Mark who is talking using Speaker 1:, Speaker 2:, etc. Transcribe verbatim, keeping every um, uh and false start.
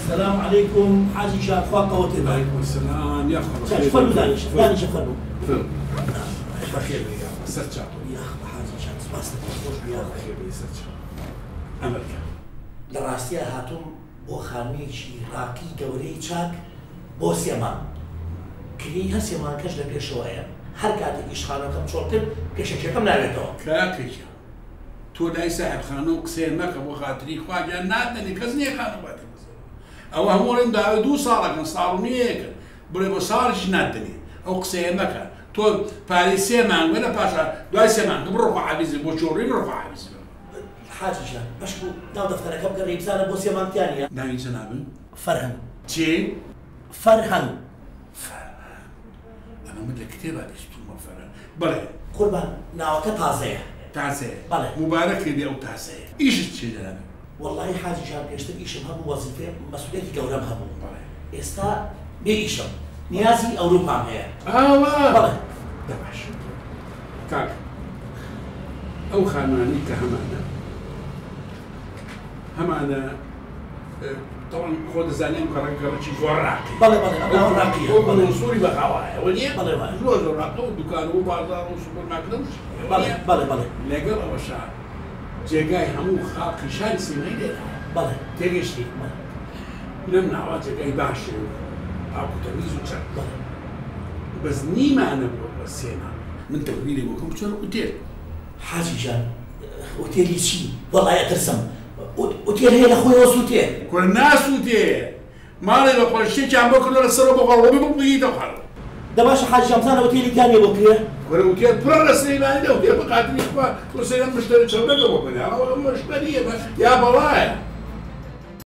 Speaker 1: السلام عليكم حاجي شان خوا قوتي.
Speaker 2: وعليكم السلام يا اخي.
Speaker 1: شفلو دانش دانش شفلو.
Speaker 2: فل. بخير يا سرچا.
Speaker 1: يا اخ حاجي شان سپاس دەکەم
Speaker 2: يا بخير يا سرچا. ئەمریکا.
Speaker 1: لە ڕاستیە هاتووم بۆ خانوویەکی ڕاقی گەورەی چاک بۆ سێمان. کلی هەر سێمانکەش لە پێشەوەیە. هەر کاتێک ئیشخانەکەم چۆڵ کرد کێشەکەم ناوێتەوە.
Speaker 2: کاکێکە. تۆ لای ساحێبخانە و قسەیان مەکە بۆ خاتری خواگیان نادەنی کەس نییە خانوباتی بزەوە. ئەوە هەمووڕێن داوای دوو ساڵەکەن ساڵ و نیەیەکە بڵێ بۆ ساڵیش نادەنی ئەو قسەیان مەکە. تۆ پارەی سێ مانگوێ لە پاشا دوای سێ مانگ بڕۆ خوا عەبیزی بۆ چۆڕی بڕۆ خوا عەبیزی.
Speaker 1: حاجی شان باش بوو ناو دەفتەرەکە بگەڕێ بزانە بۆ سێمانتیانە.
Speaker 2: ناوی چ ناوی؟
Speaker 1: فەرهەنگ.
Speaker 2: چی؟
Speaker 1: فەرهەنگ.
Speaker 2: فەرهەنگ. ئەمە من لە کتێبا بیستوومە فەرهەنگ. بڵێ.
Speaker 1: قوربان ناوەکە تازەیە.
Speaker 2: تازەیە؟
Speaker 1: بەڵێ.
Speaker 2: موبارەکێ بێ ئەو تازەیە. ئیشت چی دەڵێ؟
Speaker 1: والله حاجی شان پێشتر ئیشم هەبوو وەزیفێ مەسئولێتی گەورەم هەبوو.
Speaker 2: بەڵێ.
Speaker 1: ئێستا بێ ئیشم. نیازی ئەوروپام هەیە.
Speaker 2: ئاوا.
Speaker 1: بەڵێ.
Speaker 2: دەباش. کاک. ئەو خانوانی کە هەمانە هەمانە طبعا خۆ دەزانین کە ڕەنگەڕەکی زۆر ڕاقی.
Speaker 1: بەڵێ بەڵێ ئەو ڕاقیە.
Speaker 2: بۆ منسووری بەخاوایە وە نییە؟
Speaker 1: بەڵێ وایە.
Speaker 2: زۆر زۆر ڕاقە و دوکان و بازاڕ و سوپەرمارکێت و
Speaker 1: بەڵێ بەڵێ بەڵێ.
Speaker 2: لەگەڵ ئەوەشا جێگای هەموو خاڵقی شاری سینەی لێرە.
Speaker 1: بەڵێ.
Speaker 2: تێگەشتی؟ لەم ناوە جێگای باشێ و پاکوتەمیز و چەند.
Speaker 1: بەڵێ.
Speaker 2: بەس نیمانە بۆ بە سێنا من تەویری بۆکەم بچۆرە ئوتێل.
Speaker 1: حاجی جان ئوتێلی چی؟ وەڵای ئەترسم. ئوتێل هەیە لە خۆیەوە سووتێ.
Speaker 2: کورە ناسووتێ. ماڵێ بە قۆشتێکیان بۆ کردە لەسەرەوە بۆ غەڵۆبی ببوویتەوە خەڵ.
Speaker 1: دەباشە حاجی جان بزانە ئوتێلی کامیە بۆ کرێ؟
Speaker 2: کورە ئوتێل پڕە لە سلەیمانیدا ئوتێل بە قاتلی خوا کورسەیان مشتەری چەندەکە بۆ بنێ. ئەوە مشتەریە یا بەڵایە.